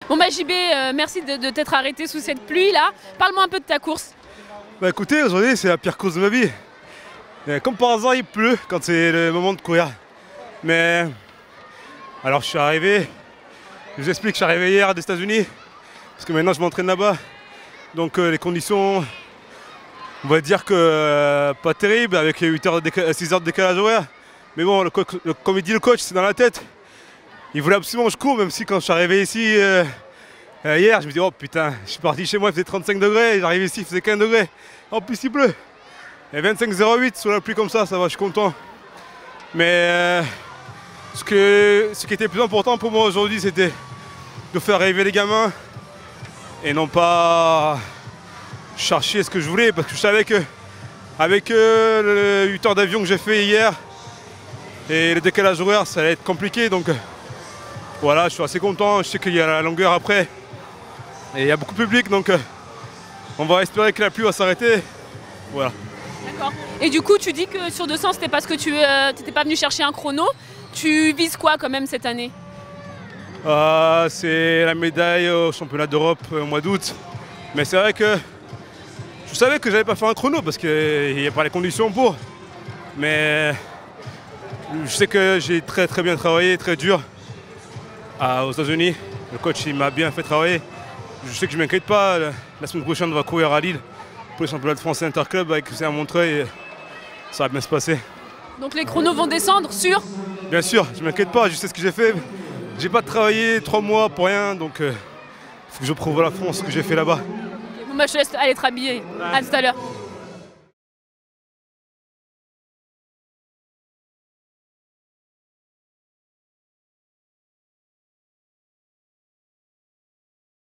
Bon bah JB, merci de t'être arrêté sous cette pluie là. Parle-moi un peu de ta course. Bah écoutez, aujourd'hui c'est la pire course de ma vie. Comme par hasard il pleut quand c'est le moment de courir. Mais alors je suis arrivé, je vous explique, je suis arrivé hier des États-Unis. Parce que maintenant je m'entraîne là-bas. Donc les conditions, on va dire que pas terribles, avec 6 heures de décalage horaire. Mais bon, comme il dit le coach, c'est dans la tête. Il voulait absolument que je cours, même si quand je suis arrivé ici hier, je me dis oh putain, je suis parti chez moi, il faisait 35 degrés, j'arrive ici, il faisait 15 degrés. En plus il pleut. Et 25,08 sous la pluie comme ça va, je suis content. Mais ce qui était plus important pour moi aujourd'hui, c'était de faire rêver les gamins et non pas chercher ce que je voulais, parce que je savais que avec le 8 heures d'avion que j'ai fait hier et le décalage horaire, ça allait être compliqué. Donc voilà, je suis assez content. Je sais qu'il y a la longueur après et il y a beaucoup de public, donc on va espérer que la pluie va s'arrêter. Voilà. D'accord. Et du coup, tu dis que sur 200, c'était parce que tu n'étais pas venu chercher un chrono. Tu vises quoi quand même cette année? C'est la médaille au championnat d'Europe au mois d'août. Mais c'est vrai que je savais que j'allais pas faire un chrono parce qu'il n'y a pas les conditions pour. Mais je sais que j'ai très bien travaillé, très dur aux États-Unis. Le coach il m'a bien fait travailler. Je sais que je ne m'inquiète pas. La semaine prochaine on va courir à Lille pour le championnat de France Interclub avec c'est à Montreuil et ça va bien se passer. Donc les chronos vont descendre sur? Bien sûr, je ne m'inquiète pas, je sais ce que j'ai fait. J'ai pas travaillé 3 mois pour rien, donc il faut que je prouve à la France ce que j'ai fait là-bas. Bon bah je te laisse aller te rhabiller. À tout à l'heure.